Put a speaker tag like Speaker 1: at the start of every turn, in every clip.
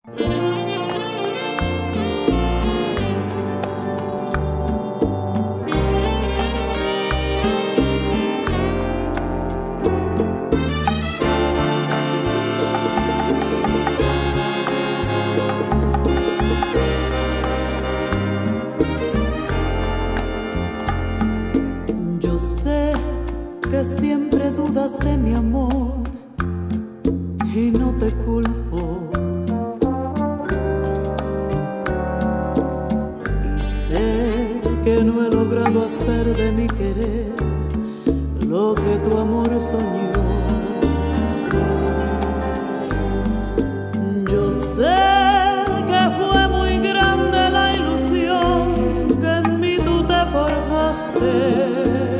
Speaker 1: Que siempre dudas de mi amor y no te culpo. Y sé que no he logrado hacer de mi querer lo que tu amor soñó. Yo sé que fue muy grande la ilusión que en mí tú te forjaste,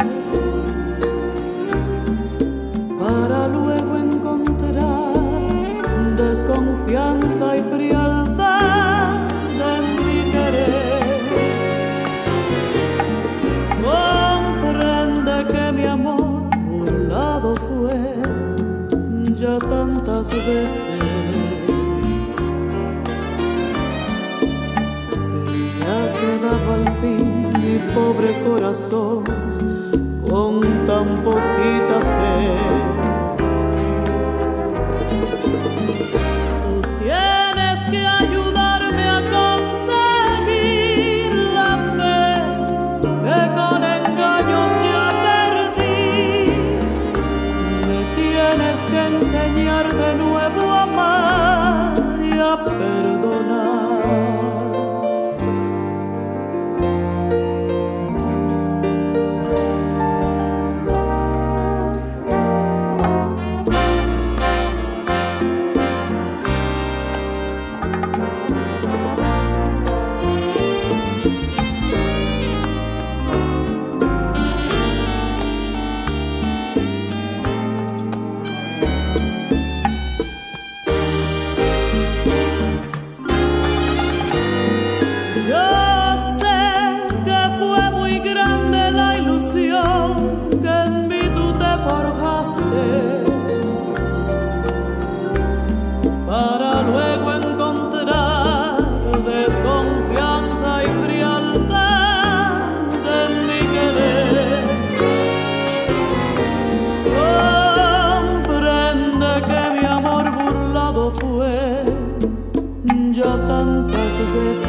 Speaker 1: para luego encontrar desconfianza y frialdad en mi querer. Comprende que mi amor burlado fue ya tantas veces, que se ha quedado al fin mi pobre corazón con tan poquita fe. Tú tienes que ayudarme a conseguir la fe que con engaños ya perdí. Me tienes que enseñar de nuevo a amar y a perdonar. Para luego encontrar desconfianza y frialdad en mi querer. Comprende que mi amor burlado fue ya tantas veces,